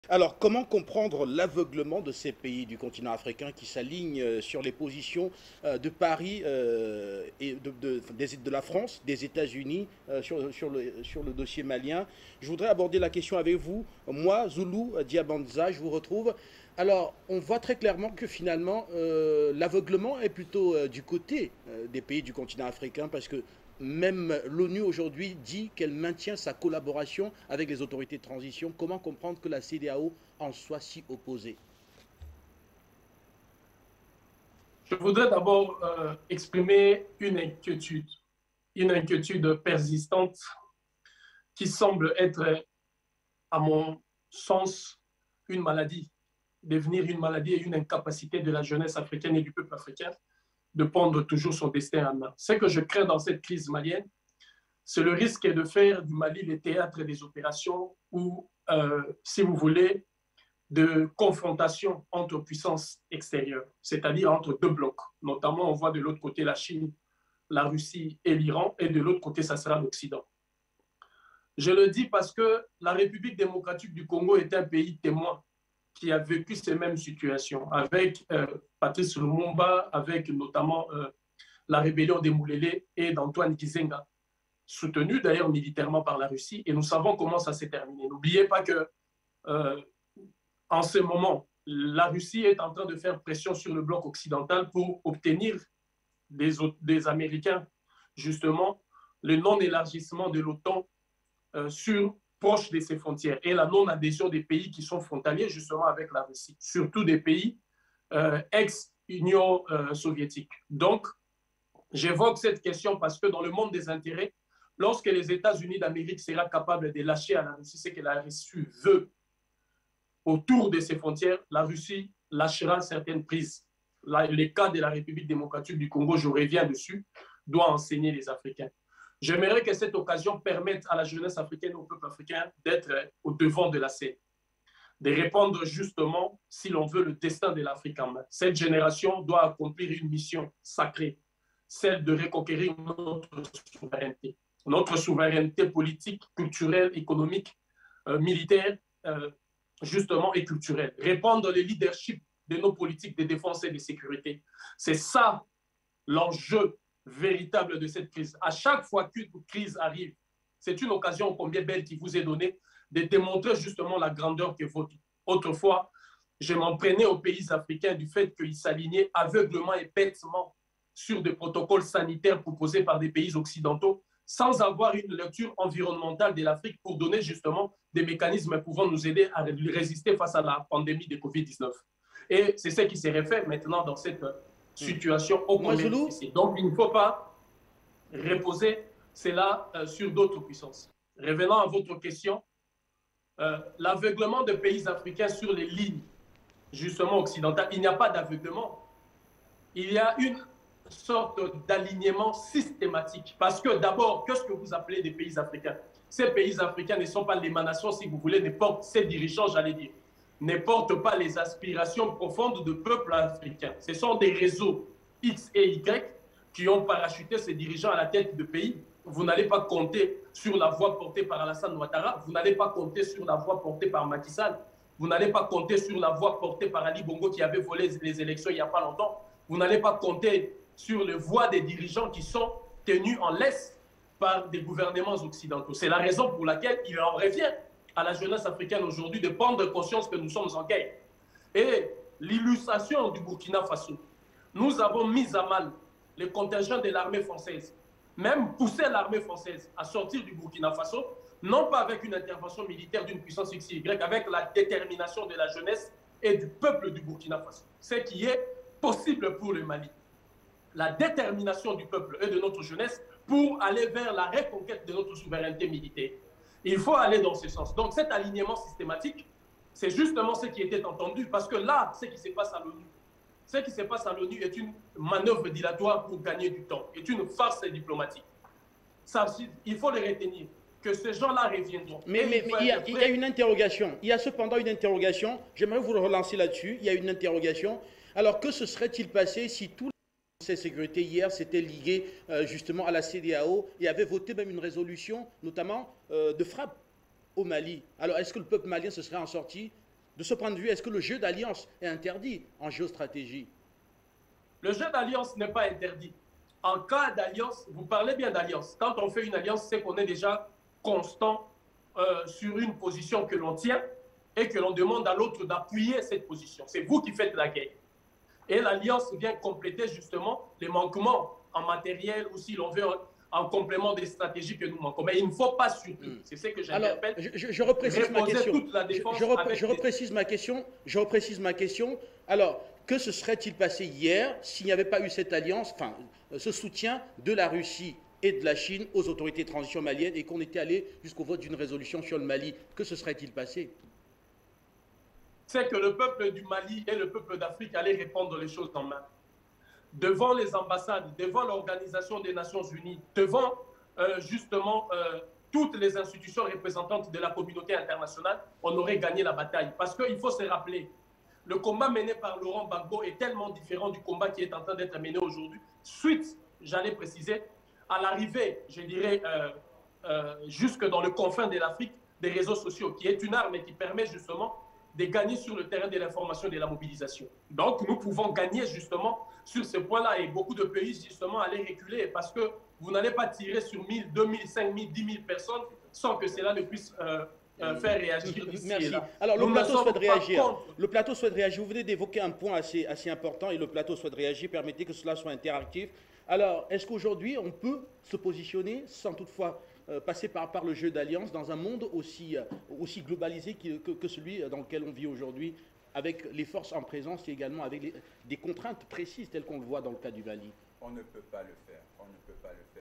Alors, comment comprendre l'aveuglement de ces pays du continent africain qui s'alignent sur les positions de Paris et de la France, des États-Unis sur le dossier malien? Je voudrais aborder la question avec vous. Moi, Zoulou Diabanza, je vous retrouve. Alors, on voit très clairement que finalement, l'aveuglement est plutôt du côté des pays du continent africain parce que même l'ONU aujourd'hui dit qu'elle maintient sa collaboration avec les autorités de transition. Comment comprendre que la CEDEAO en soit si opposée? Je voudrais d'abord exprimer une inquiétude persistante qui semble être, à mon sens, une maladie, devenir une maladie et une incapacité de la jeunesse africaine et du peuple africain de prendre toujours son destin en main. Ce que je crains dans cette crise malienne, c'est le risque de faire du Mali le théâtre des opérations ou, si vous voulez, de confrontation entre puissances extérieures, c'est-à-dire entre deux blocs. Notamment, on voit de l'autre côté la Chine, la Russie et l'Iran, et de l'autre côté, ça sera l'Occident. Je le dis parce que la République démocratique du Congo est un pays témoin qui a vécu ces mêmes situations, avec Patrice Lumumba, avec notamment la rébellion des Moulélé et d'Antoine Gizenga, soutenue d'ailleurs militairement par la Russie, et nous savons comment ça s'est terminé. N'oubliez pas que euh, en ce moment, la Russie est en train de faire pression sur le bloc occidental pour obtenir des Américains, justement, le non-élargissement de l'OTAN proche de ses frontières et la non-adhésion des pays qui sont frontaliers, justement, avec la Russie, surtout des pays ex-Union soviétique. Donc, j'évoque cette question parce que dans le monde des intérêts, lorsque les États-Unis d'Amérique seront capables de lâcher à la Russie ce que la Russie veut autour de ses frontières, la Russie lâchera certaines prises. Là, le cas de la République démocratique du Congo, je reviens dessus, doit enseigner les Africains. J'aimerais que cette occasion permette à la jeunesse africaine, au peuple africain, d'être au devant de la scène, de répondre justement, si l'on veut, le destin de l'Afrique en main. Cette génération doit accomplir une mission sacrée, celle de reconquérir notre souveraineté politique, culturelle, économique, militaire, justement, et culturelle. Répondre le leadership de nos politiques de défense et de sécurité. C'est ça l'enjeu véritable de cette crise. À chaque fois qu'une crise arrive, c'est une occasion combien belle qui vous est donnée de démontrer justement la grandeur que votre. Autrefois, je m'en prenais aux pays africains du fait qu'ils s'alignaient aveuglement et bêtement sur des protocoles sanitaires proposés par des pays occidentaux sans avoir une lecture environnementale de l'Afrique pour donner justement des mécanismes pouvant nous aider à résister face à la pandémie de Covid-19. Et c'est ce qui s'est fait maintenant dans cette situation ô combien difficile. Donc, il ne faut pas reposer cela sur d'autres puissances. Revenant à votre question, l'aveuglement des pays africains sur les lignes justement occidentales, il n'y a pas d'aveuglement. Il y a une sorte d'alignement systématique. Parce que d'abord, qu'est-ce que vous appelez des pays africains? Ces pays africains ne sont pas l'émanation, si vous voulez, ne portent, ces dirigeants, j'allais dire, ne portent pas les aspirations profondes de peuples africains. Ce sont des réseaux X et Y qui ont parachuté ces dirigeants à la tête de pays. Vous n'allez pas compter sur la voix portée par Alassane Ouattara, vous n'allez pas compter sur la voix portée par Macky Sall, vous n'allez pas compter sur la voix portée par Ali Bongo qui avait volé les élections il n'y a pas longtemps, vous n'allez pas compter sur les voix des dirigeants qui sont tenus en laisse par des gouvernements occidentaux. C'est la raison pour laquelle il en revient à la jeunesse africaine aujourd'hui de prendre conscience que nous sommes en guerre. Et l'illustration du Burkina Faso, nous avons mis à mal les contingents de l'armée française, même poussé l'armée française à sortir du Burkina Faso, non pas avec une intervention militaire d'une puissance XY, avec la détermination de la jeunesse et du peuple du Burkina Faso, ce qui est possible pour le Mali. La détermination du peuple et de notre jeunesse pour aller vers la reconquête de notre souveraineté militaire. Il faut aller dans ce sens. Donc cet alignement systématique, c'est justement ce qui était entendu, parce que là, ce qui se passe à l'ONU, ce qui se passe à l'ONU est une manœuvre dilatoire pour gagner du temps, est une farce diplomatique. Ça, il faut le retenir, que ces gens-là reviendront. Mais il y a une interrogation. Il y a cependant une interrogation. J'aimerais vous le relancer là-dessus. Il y a une interrogation. Alors, que se serait-il passé si tout le Conseil de sécurité hier s'était ligué justement à la CEDEAO et avait voté même une résolution, notamment de frappe au Mali? Alors, est-ce que le peuple malien se serait en sorti De ce point de vue, est-ce que le jeu d'alliance est interdit en géostratégie? Le jeu d'alliance n'est pas interdit. En cas d'alliance, vous parlez bien d'alliance. Quand on fait une alliance, c'est qu'on est déjà constant sur une position que l'on tient et que l'on demande à l'autre d'appuyer cette position. C'est vous qui faites la guerre. Et l'alliance vient compléter justement les manquements en matériel ou si l'on veut en complément des stratégies que nous manquons. Mais il ne faut pas surtout, c'est ce que j'interpelle, je reprécise ma question. Toute la défense je reprécise ma question. Je reprécise ma question. Alors, que se serait-il passé hier s'il n'y avait pas eu cette alliance, enfin, ce soutien de la Russie et de la Chine aux autorités de transition maliennes et qu'on était allé jusqu'au vote d'une résolution sur le Mali? Que se serait-il passé? C'est que le peuple du Mali et le peuple d'Afrique allaient répondre les choses en main. Devant les ambassades, devant l'Organisation des Nations Unies, devant justement toutes les institutions représentantes de la communauté internationale, on aurait gagné la bataille. Parce qu'il faut se rappeler, le combat mené par Laurent Gbagbo est tellement différent du combat qui est en train d'être mené aujourd'hui, suite, j'allais préciser, à l'arrivée, je dirais, jusque dans le confin de l'Afrique, des réseaux sociaux, qui est une arme et qui permet justement de gagner sur le terrain de l'information et de la mobilisation. Donc, nous pouvons gagner justement sur ce point-là et beaucoup de pays justement allaient reculer parce que vous n'allez pas tirer sur 1000, 2000, 5000, 10 000 personnes sans que cela ne puisse faire réagir d'ici. Merci. Alors, le plateau souhaite réagir. Le plateau souhaite réagir. Vous venez d'évoquer un point assez important et le plateau souhaite réagir. Permettez que cela soit interactif. Alors, est-ce qu'aujourd'hui, on peut se positionner sans toutefois passer par le jeu d'alliance dans un monde aussi globalisé que celui dans lequel on vit aujourd'hui, avec les forces en présence et également avec des contraintes précises telles qu'on le voit dans le cas du Mali? On ne peut pas le faire. On ne peut pas le faire.